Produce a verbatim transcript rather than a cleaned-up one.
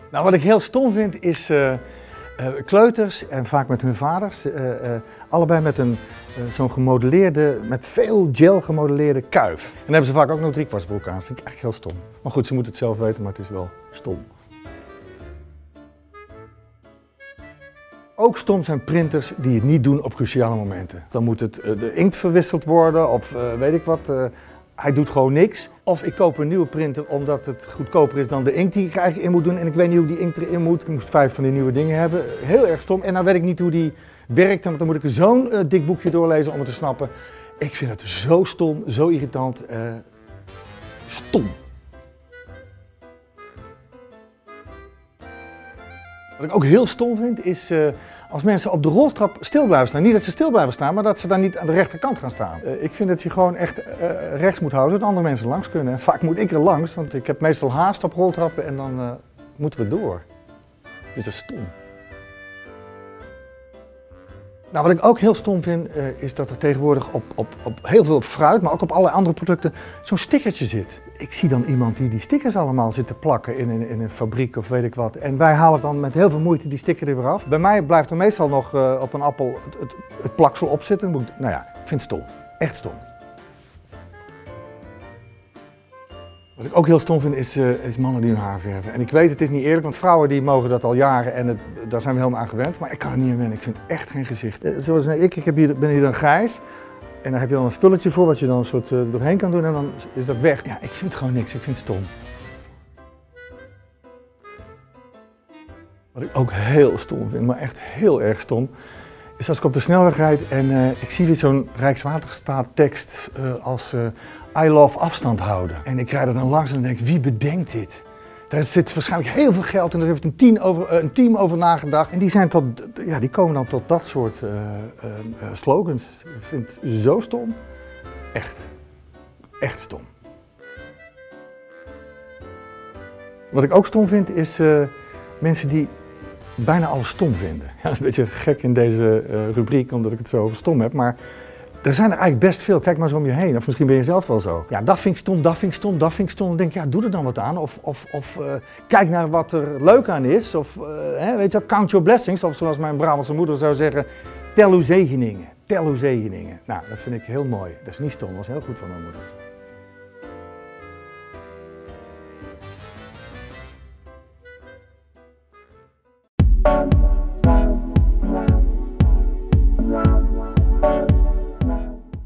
Nou, wat ik heel stom vind is uh, uh, kleuters en vaak met hun vaders, uh, uh, allebei met een uh, zo'n gemodelleerde, met veel gel gemodelleerde kuif. En dan hebben ze vaak ook nog driekwartsbroek aan. Vind ik echt heel stom. Maar goed, ze moeten het zelf weten, maar het is wel stom. Ook stom zijn printers die het niet doen op cruciale momenten. Dan moet het, uh, de inkt verwisseld worden of uh, weet ik wat. Uh, Hij doet gewoon niks. Of ik koop een nieuwe printer omdat het goedkoper is dan de inkt die ik eigenlijk in moet doen. En ik weet niet hoe die inkt erin moet. Ik moest vijf van die nieuwe dingen hebben. Heel erg stom. En dan weet ik niet hoe die werkt. Want dan moet ik zo'n uh, dik boekje doorlezen om het te snappen. Ik vind het zo stom, zo irritant. Uh, stom. Wat ik ook heel stom vind is uh, als mensen op de roltrap stil blijven staan. Niet dat ze stil blijven staan, maar dat ze dan niet aan de rechterkant gaan staan. Uh, ik vind dat je gewoon echt uh, rechts moet houden, zodat andere mensen langs kunnen. En vaak moet ik er langs, want ik heb meestal haast op roltrappen en dan uh, moeten we door. Dus dat is stom. Nou, wat ik ook heel stom vind, uh, is dat er tegenwoordig op, op, op heel veel op fruit, maar ook op allerlei andere producten, zo'n stickertje zit. Ik zie dan iemand die die stickers allemaal zit te plakken in, in, in een fabriek of weet ik wat. En wij halen dan met heel veel moeite die sticker er weer af. Bij mij blijft er meestal nog uh, op een appel het, het, het plaksel op zitten. Moet, nou ja, ik vind het stom. Echt stom. Wat ik ook heel stom vind is, uh, is mannen die hun haar verven. En ik weet, het is niet eerlijk, want vrouwen die mogen dat al jaren en het, daar zijn we helemaal aan gewend. Maar ik kan er niet aan wennen, ik vind echt geen gezicht. Uh, zoals ik, ik heb hier, ben hier dan grijs. En daar heb je dan een spulletje voor wat je dan een soort uh, doorheen kan doen en dan is dat weg. Ja, ik vind het gewoon niks, ik vind het stom. Wat ik ook heel stom vind, maar echt heel erg stom, is als ik op de snelweg rijd en uh, ik zie weer zo'n Rijkswaterstaat tekst uh, als uh, I love afstand houden. En ik rijd er dan langs en denk, wie bedenkt dit? Daar zit waarschijnlijk heel veel geld en er heeft een team over, uh, een team over nagedacht. En die, zijn tot, ja, die komen dan tot dat soort uh, uh, uh, slogans. Ik vind het zo stom. Echt. Echt stom. Wat ik ook stom vind is uh, mensen die bijna alles stom vinden. Ja, dat is een beetje gek in deze uh, rubriek omdat ik het zo over stom heb. Maar er zijn er eigenlijk best veel, kijk maar zo om je heen, of misschien ben je zelf wel zo. Ja, dat vind ik stom, dat vind ik stom, dat vind ik stom. Dan denk ik, ja, doe er dan wat aan. Of, of, of uh, kijk naar wat er leuk aan is. Of, uh, hè, weet je wel, count your blessings. Of zoals mijn Brabantse moeder zou zeggen, tel uw zegeningen. Tel uw zegeningen. Nou, dat vind ik heel mooi. Dat is niet stom, dat is heel goed van mijn moeder.